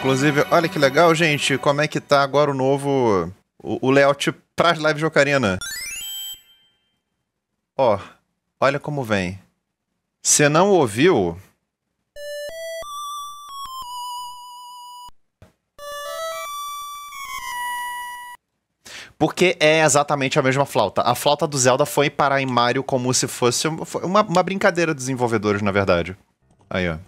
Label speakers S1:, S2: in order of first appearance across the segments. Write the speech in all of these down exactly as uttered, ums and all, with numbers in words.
S1: Inclusive, olha que legal, gente, como é que tá agora o novo... O, o layout pras lives de Ocarina. Ó, olha como vem. Se não ouviu... Porque é exatamente a mesma flauta. A flauta do Zelda foi parar em Mario como se fosse uma, uma brincadeira dos desenvolvedores, na verdade. Aí, ó.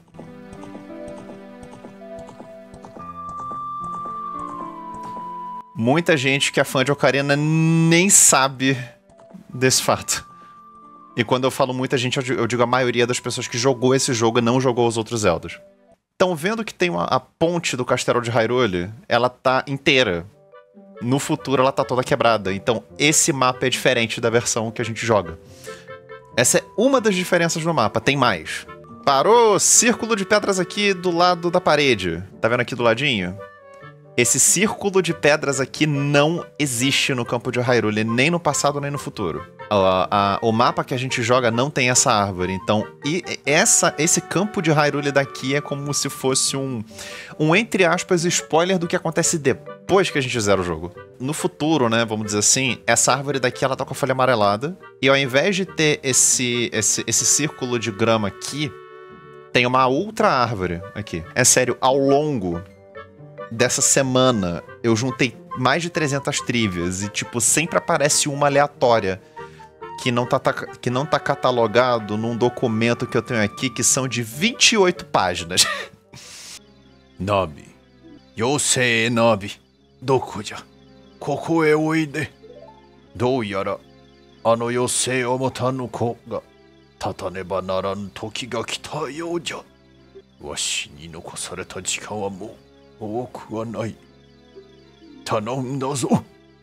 S1: Muita gente que é fã de Ocarina nem sabe desse fato. E quando eu falo muita gente, eu digo a maioria das pessoas que jogou esse jogo e não jogou os outros Zeldas. Então, vendo que tem uma, a ponte do Castelo de Hyrule, ela tá inteira. No futuro ela tá toda quebrada, então esse mapa é diferente da versão que a gente joga. Essa é uma das diferenças no mapa, tem mais. Parou, círculo de pedras aqui do lado da parede. Tá vendo aqui do ladinho? Esse círculo de pedras aqui não existe no campo de Hyrule, nem no passado nem no futuro. A, a, o mapa que a gente joga não tem essa árvore, então e essa, esse campo de Hyrule daqui é como se fosse um, um, entre aspas, spoiler do que acontece depois que a gente zera o jogo. No futuro, né, vamos dizer assim, essa árvore daqui ela tá com a folha amarelada, e ao invés de ter esse, esse, esse círculo de grama aqui, tem uma outra árvore aqui. É sério, ao longo dessa semana eu juntei mais de trezentas trivias e, tipo, sempre aparece uma aleatória que não tá, tá, que não tá catalogado num documento que eu tenho aqui, que são de vinte e oito páginas.
S2: Navi, Yosei Navi, doko ja? Koko e oide. Dou yara, ano Yosei o motanu ko ga tataneba naran toki ga kita you ja. Washi ni nokosareta jikan wa mou oku wa nai. Tanomu zo.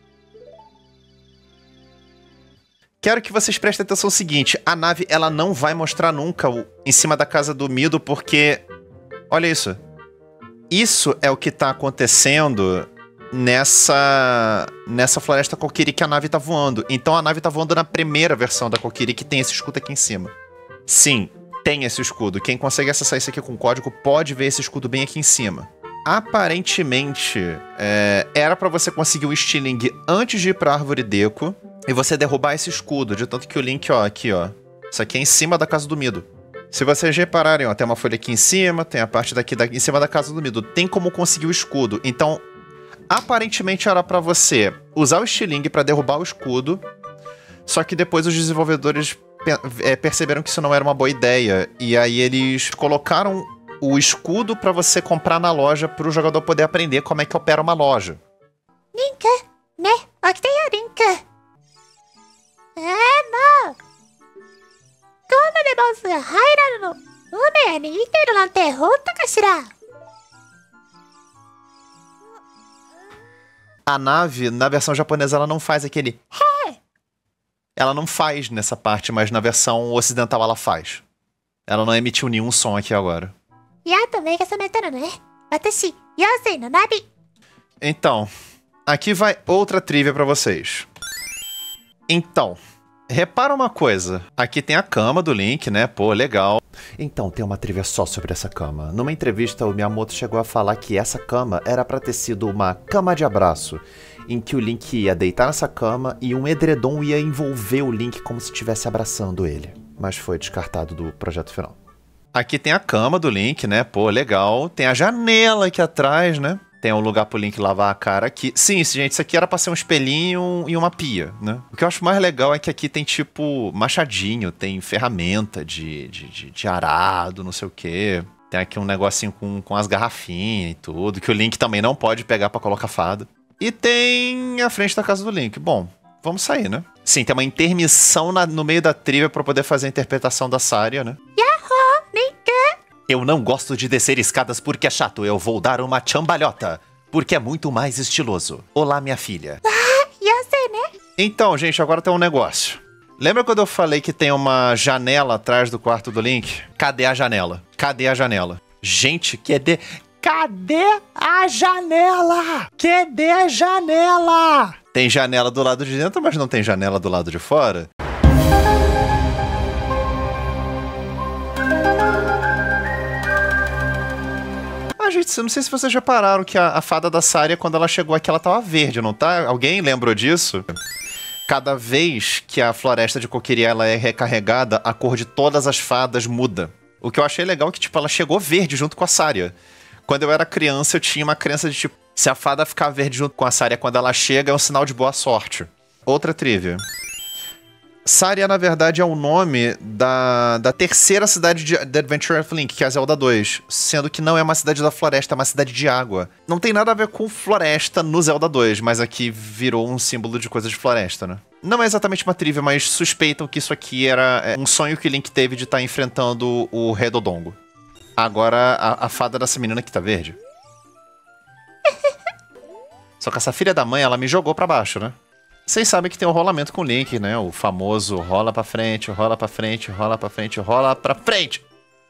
S1: Quero que vocês prestem atenção no seguinte, a nave ela não vai mostrar nunca o, em cima da casa do Mido, porque... Olha isso. Isso é o que tá acontecendo nessa, nessa floresta Kokiri que a nave tá voando. Então a nave tá voando na primeira versão da Kokiri, que tem esse escudo aqui em cima. Sim, tem esse escudo. Quem consegue acessar isso aqui com código pode ver esse escudo bem aqui em cima. Aparentemente, é, era pra você conseguir o Stiling antes de ir pra Árvore Deco e você derrubar esse escudo, de tanto que o Link, ó, aqui, ó. Isso aqui é em cima da casa do Mido. Se vocês repararem, ó, tem uma folha aqui em cima, tem a parte daqui, daqui em cima da casa do Mido. Tem como conseguir o escudo. Então, aparentemente era pra você usar o Stiling pra derrubar o escudo, só que depois os desenvolvedores é, perceberam que isso não era uma boa ideia. E aí eles colocaram o escudo pra você comprar na loja pro jogador poder aprender como é que opera uma loja.
S3: Link, né? Aqui tem o Link. É, não. Como de bossが入らぬの海へ逃げているなんて本当かしら?
S1: A nave, na versão japonesa, ela não faz aquele... Ela não faz nessa parte, mas na versão ocidental ela faz. Ela não emitiu nenhum som aqui agora. Então, aqui vai outra trivia pra vocês. Então, repara uma coisa. Aqui tem a cama do Link, né? Pô, legal. Então, tem uma trivia só sobre essa cama. Numa entrevista, o Miyamoto chegou a falar que essa cama era pra ter sido uma cama de abraço, em que o Link ia deitar nessa cama e um edredom ia envolver o Link como se estivesse abraçando ele. Mas foi descartado do projeto final. Aqui tem a cama do Link, né? Pô, legal. Tem a janela aqui atrás, né? Tem um lugar pro Link lavar a cara aqui. Sim, gente, isso aqui era pra ser um espelhinho e uma pia, né? O que eu acho mais legal é que aqui tem, tipo, machadinho, tem ferramenta de, de, de, de arado, não sei o quê. Tem aqui um negocinho com, com as garrafinhas e tudo, que o Link também não pode pegar pra colocar fada. E tem a frente da casa do Link. Bom, vamos sair, né? Sim, tem uma intermissão na, no meio da trilha pra poder fazer a interpretação da Saria, né?
S3: Yahoo, Link!
S1: Eu não gosto de descer escadas porque é chato. Eu vou dar uma chambalhota, porque é muito mais estiloso. Olá, minha filha.
S3: Ah, eu sei, né?
S1: Então, gente, agora tem um negócio. Lembra quando eu falei que tem uma janela atrás do quarto do Link? Cadê a janela? Cadê a janela? Gente, cadê... Cadê a janela? Cadê a janela? Tem janela do lado de dentro, mas não tem janela do lado de fora? gente, eu não sei se vocês repararam que a, a fada da Saria, quando ela chegou aqui, ela tava verde, não tá? Alguém lembrou disso? Cada vez que a floresta de Kokiri ela é recarregada, a cor de todas as fadas muda. O que eu achei legal é que, tipo, ela chegou verde junto com a Saria. Quando eu era criança, eu tinha uma crença de, tipo, se a fada ficar verde junto com a Saria quando ela chega, é um sinal de boa sorte. Outra trivia. Saria, na verdade, é o nome da, da terceira cidade de, de Adventure of Link, que é a Zelda dois. Sendo que não é uma cidade da floresta, é uma cidade de água. Não tem nada a ver com floresta no Zelda dois, mas aqui virou um símbolo de coisa de floresta, né? Não é exatamente uma trivia, mas suspeitam que isso aqui era um sonho que o Link teve de estar enfrentando o Redodongo. Agora, a, a fada dessa menina aqui tá verde. Só que essa filha da mãe, ela me jogou pra baixo, né? Vocês sabem que tem o rolamento com o Link, né? O famoso rola pra frente, rola pra frente, rola pra frente, rola pra frente.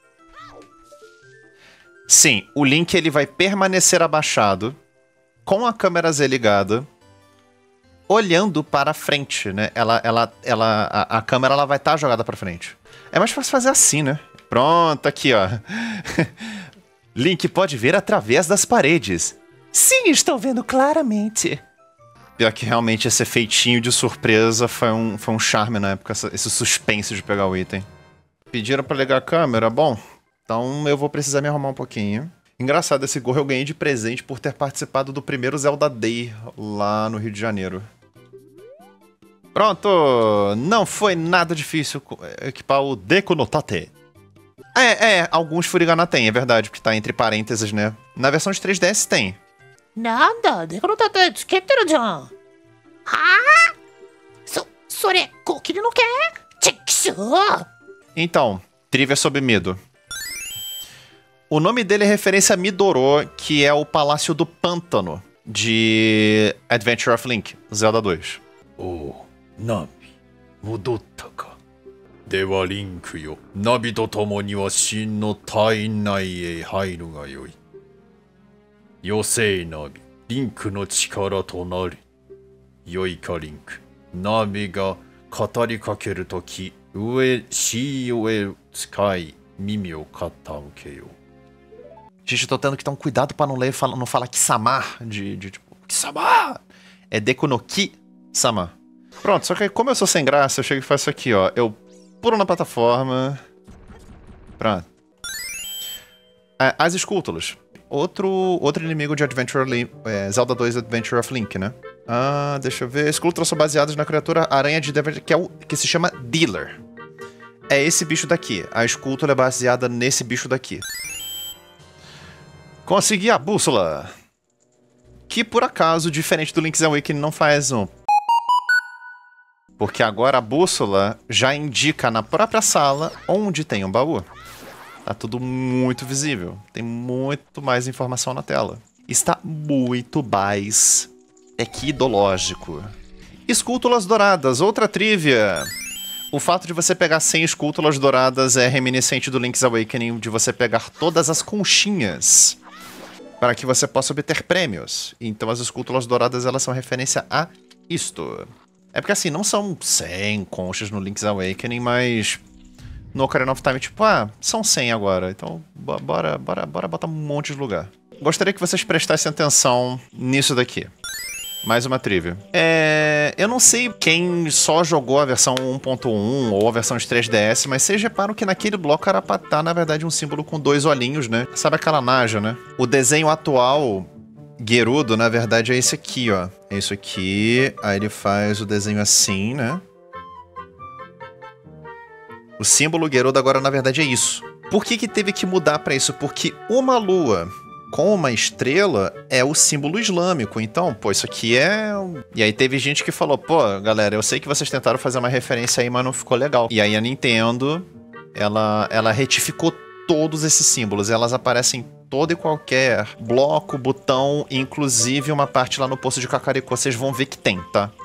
S1: Sim, o Link ele vai permanecer abaixado, com a câmera Z ligada, olhando para frente, né? Ela, ela, ela, a, a câmera ela vai estar jogada pra frente. É mais fácil fazer assim, né? Pronto, aqui, ó. Link pode ver através das paredes. Sim, estou vendo claramente. Pior que realmente esse efeitinho de surpresa foi um, foi um charme na época, esse suspense de pegar o item. Pediram pra ligar a câmera? Bom, então eu vou precisar me arrumar um pouquinho. Engraçado, esse gorro eu ganhei de presente por ter participado do primeiro Zelda Day lá no Rio de Janeiro. Pronto! Não foi nada difícil equipar o Deku no Tate. É, é, alguns Furigana tem, é verdade, porque tá entre parênteses, né? Na versão de três D S tem.
S3: Nanda, Deku no Tate tsuketeru jan. Ah? So, sore, Kokiri não quer? Tchikshou!
S1: Então, trivia sobre Mido. O nome dele é referência a Midoro, que é o Palácio do Pântano de Adventure of Link, Zelda dois.
S2: Oh, Nabi, modotta ka. Dewa Link yo, Nabi to tomo ni wa Shin no Tai nai e hairu ga yoi. Yosei Nabi, Link no chikara to naru. Yoi ka Link, Nabi ga katari kakeru toki, ue shi ue tsukai, mimi o katankeyo.
S1: Gente, eu tô tendo que ter um cuidado pra não ler e não falar Kisama, de, de tipo, Kisama! É Deku no Ki-sama. Pronto, só que como eu sou sem graça, eu chego e faço isso aqui, ó. Eu pulo na plataforma. Pronto. É, as escultulas. Outro, outro inimigo de Adventure Link, é, Zelda dois Adventure of Link, né? Ah, deixa eu ver. Escultulas são baseadas na criatura aranha de Devil, que, é o, que se chama Dealer. É esse bicho daqui. A escultura é baseada nesse bicho daqui. Consegui a bússola. Que, por acaso, diferente do Link's Awakening, não faz um... Porque agora a bússola já indica na própria sala onde tem um baú. Tá tudo muito visível. Tem muito mais informação na tela. Está muito mais equidológico. Escultulas douradas. Outra trivia. O fato de você pegar cem escultulas douradas é reminiscente do Link's Awakening, de você pegar todas as conchinhas para que você possa obter prêmios. Então as esculturas douradas, elas são referência a isto. É porque assim, não são cem conchas no Link's Awakening, mas no Ocarina of Time, tipo, ah, são cem agora. Então bora, bora, bora botar um monte de lugar. Gostaria que vocês prestassem atenção nisso daqui. Mais uma trivia. É... Eu não sei quem só jogou a versão um ponto um ou a versão de três D S, mas vocês reparam que naquele bloco era pra estar, na verdade, um símbolo com dois olhinhos, né? Sabe aquela Naja, né? O desenho atual, Gerudo, na verdade, é esse aqui, ó. É isso aqui. Aí ele faz o desenho assim, né? O símbolo Gerudo agora, na verdade, é isso. Por que que teve que mudar pra isso? Porque uma lua com uma estrela é o símbolo islâmico. Então, pô, isso aqui é... E aí teve gente que falou, pô, galera, eu sei que vocês tentaram fazer uma referência aí, mas não ficou legal. E aí a Nintendo, ela, ela retificou todos esses símbolos. Elas aparecem em todo e qualquer bloco, botão, inclusive uma parte lá no poço de Kakariko. Vocês vão ver que tem, tá?